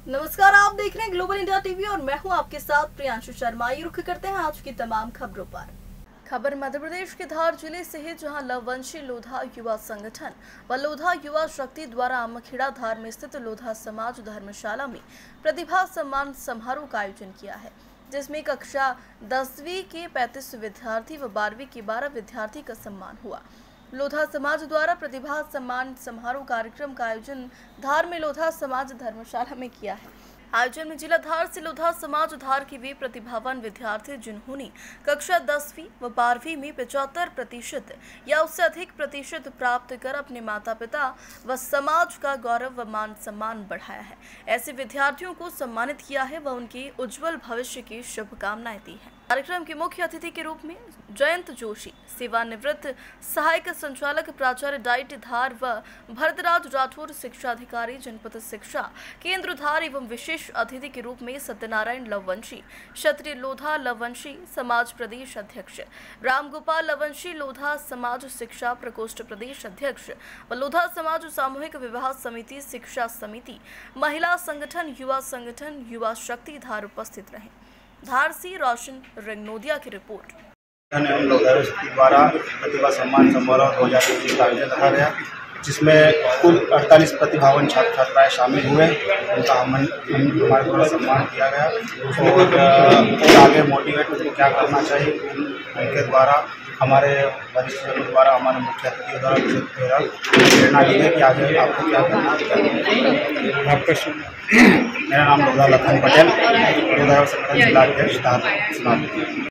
नमस्कार, आप देख रहे हैं ग्लोबल इंडिया टीवी और मैं हूं आपके साथ प्रियांशु शर्मा। ये रुख करते हैं आज की तमाम खबरों पर। खबर मध्य प्रदेश के धार जिले से है, जहां लववंशी लोधा युवा संगठन व लोधा युवा शक्ति द्वारा अमखेड़ा धार में स्थित लोधा समाज धर्मशाला में प्रतिभा सम्मान समारोह का आयोजन किया है, जिसमें कक्षा 10वीं के 35 विद्यार्थी व 12वीं के 12 विद्यार्थी का सम्मान हुआ। लोधा समाज द्वारा प्रतिभा सम्मान समारोह कार्यक्रम का आयोजन धार में लोधा समाज धर्मशाला में किया है। आयोजन में जिला धार से लोधा समाज धार के वे प्रतिभावान विद्यार्थी जिन्होंने कक्षा 10वीं व 12वीं में 75% या उससे अधिक प्रतिशत प्राप्त कर अपने माता पिता व समाज का गौरव व मान सम्मान बढ़ाया है, ऐसे विद्यार्थियों को सम्मानित किया है व उनके उज्जवल भविष्य की शुभकामनाएं दी है। कार्यक्रम के मुख्य अतिथि के रूप में जयंत जोशी, सेवानिवृत्त सहायक संचालक प्राचार्य डाइट धार व भरतराज राठौर, शिक्षा अधिकारी जनपद शिक्षा केंद्र धार एवं विशेष अतिथि के रूप में सत्यनारायण लववंशी, क्षत्रिय लोधा लववंशी समाज प्रदेश अध्यक्ष, रामगोपाल लववंशी लोधा समाज शिक्षा प्रकोष्ठ प्रदेश अध्यक्ष व लोधा समाज सामूहिक विवाह समिति शिक्षा समिति महिला संगठन युवा शक्ति धार उपस्थित रहे। धार से रोशन रंगनोदिया की रिपोर्ट। लोधा शक्ति द्वारा प्रतिभा सम्मान समारोह 2023 का आयोजन रखा गया, जिसमें कुल 48 प्रतिभावान छात्र छात्राएं शामिल हुए। उनका हमारे द्वारा सम्मान किया गया और आगे मोटिवेट उनको क्या करना चाहिए उनके द्वारा हमारे वरिष्ठजनों द्वारा हमारे मुख्य अतिथियों द्वारा प्रेरणा दी है कि आगे आपको क्या करना चाहिए। मेरा नाम लोधा लखन पटेल, लोधा संगठन जिला अध्यक्ष धार।